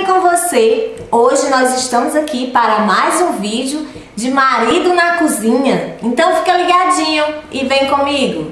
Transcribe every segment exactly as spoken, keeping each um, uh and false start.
bem com você? Hoje nós estamos aqui para mais um vídeo de marido na cozinha. Então fica ligadinho e vem comigo.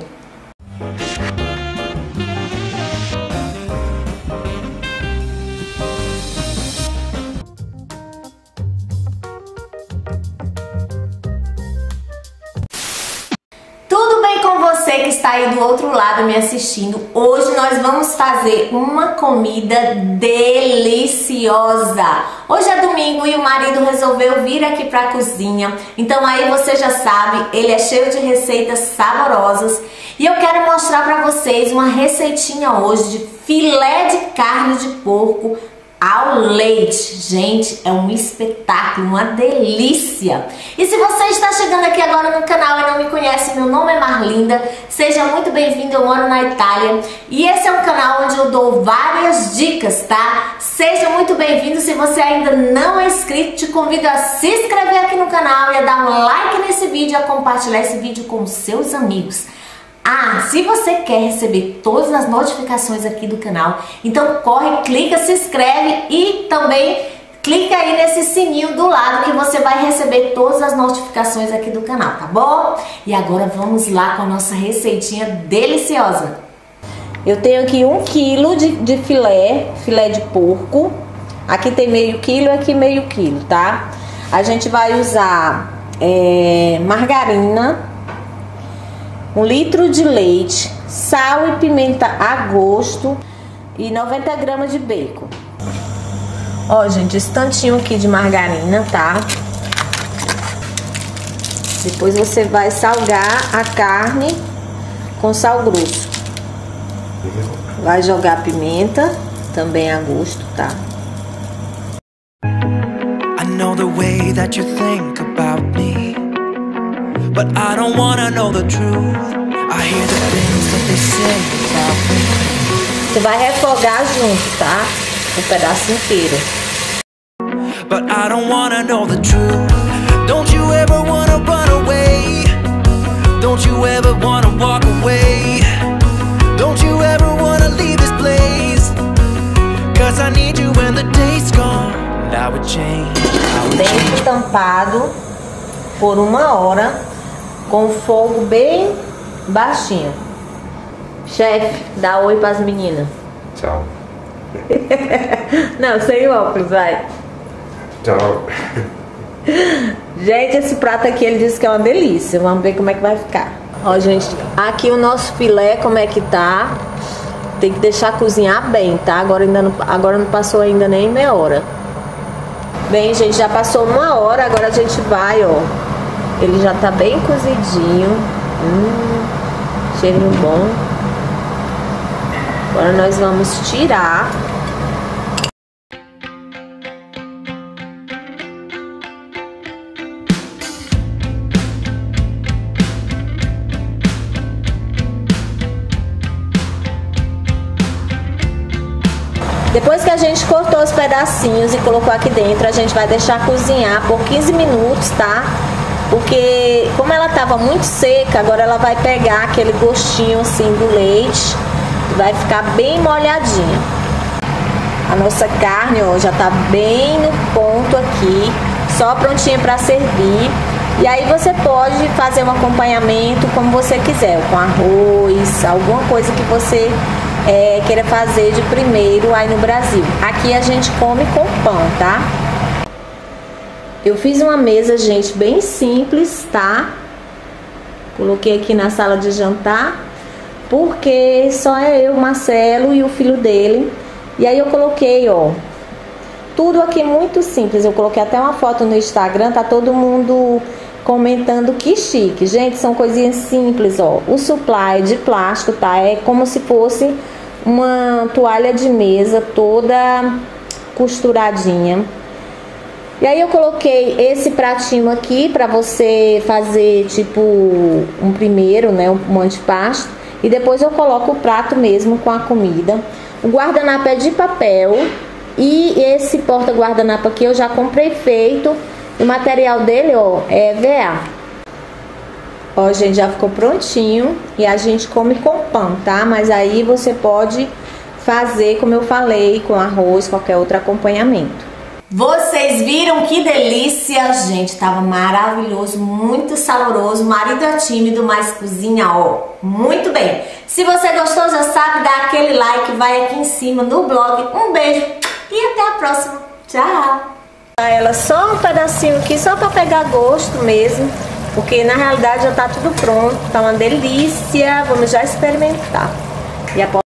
Você que está aí do outro lado me assistindo, hoje nós vamos fazer uma comida deliciosa. Hoje é domingo e o marido resolveu vir aqui para a cozinha, então aí você já sabe, ele é cheio de receitas saborosas e eu quero mostrar para vocês uma receitinha hoje de filé de carne de porco ao leite. Gente, é um espetáculo, uma delícia. E se você está chegando aqui agora no canal e não me conhece, meu nome é Marlinda, seja muito bem-vindo, eu moro na Itália e esse é um canal onde eu dou várias dicas, tá? Seja muito bem-vindo. Se você ainda não é inscrito, te convido a se inscrever aqui no canal e a dar um like nesse vídeo e a compartilhar esse vídeo com seus amigos. Ah, se você quer receber todas as notificações aqui do canal, então corre, clica, se inscreve e também clica aí nesse sininho do lado que você vai receber todas as notificações aqui do canal, tá bom? E agora vamos lá com a nossa receitinha deliciosa. Eu tenho aqui um quilo de, de filé, filé de porco. Aqui tem meio quilo e aqui meio quilo, tá? A gente vai usar é, margarina, um litro de leite, sal e pimenta a gosto e noventa gramas de bacon. Ó, gente, esse tantinho aqui de margarina, tá? Depois você vai salgar a carne com sal grosso. Vai jogar pimenta, também a gosto, tá? I know the way that you think about me, but I don't wanna know the truth. I hear the things that they say about me. Você vai refogar junto, tá? O pedaço inteiro. But I don't wanna know the truth. Don't you ever wanna run away? Don't you ever wanna walk away? Don't you ever wanna leave this place? Cause I need you when the day's gone. I would change, I would change. Dentro tampado por uma hora, com o fogo bem baixinho. Chefe, dá oi para as meninas. Tchau. Não, sem óculos, vai. Tchau. Gente, esse prato aqui ele disse que é uma delícia. Vamos ver como é que vai ficar. Ó, gente, aqui o nosso filé, como é que tá? Tem que deixar cozinhar bem, tá? Agora, ainda não, agora não passou ainda nem meia hora. Bem, gente, já passou uma hora. Agora a gente vai, ó. Ele já tá bem cozidinho. Hum, cheirinho bom. Agora nós vamos tirar. Depois que a gente cortou os pedacinhos e colocou aqui dentro, a gente vai deixar cozinhar por quinze minutos, tá? Porque como ela tava muito seca, agora ela vai pegar aquele gostinho assim do leite e vai ficar bem molhadinha. A nossa carne, ó, já tá bem no ponto aqui, só prontinha para servir. E aí você pode fazer um acompanhamento como você quiser, com arroz, alguma coisa que você é, queira fazer de primeiro aí no Brasil. Aqui a gente come com pão, tá? Eu fiz uma mesa, gente, bem simples, tá? Coloquei aqui na sala de jantar, porque só é eu, Marcelo e o filho dele. E aí eu coloquei, ó, tudo aqui muito simples. Eu coloquei até uma foto no Instagram, tá todo mundo comentando que chique. Gente, são coisinhas simples, ó. O supply de plástico, tá? É como se fosse uma toalha de mesa toda costuradinha. E aí eu coloquei esse pratinho aqui pra você fazer tipo um primeiro, né, um antipasto. E depois eu coloco o prato mesmo com a comida. O guardanapo é de papel. E esse porta-guardanapo aqui eu já comprei feito. O material dele, ó, é E V A. Ó, gente, já ficou prontinho. E a gente come com pão, tá? Mas aí você pode fazer, como eu falei, com arroz, qualquer outro acompanhamento. Vocês viram que delícia, gente, tava maravilhoso, muito saboroso. Marido é tímido, mas cozinha, ó, muito bem. Se você gostou, já sabe, dá aquele like, vai aqui em cima no blog. Um beijo e até a próxima. Tchau! Ela só um pedacinho aqui, só para pegar gosto mesmo, porque na realidade já tá tudo pronto, tá uma delícia. Vamos já experimentar. E a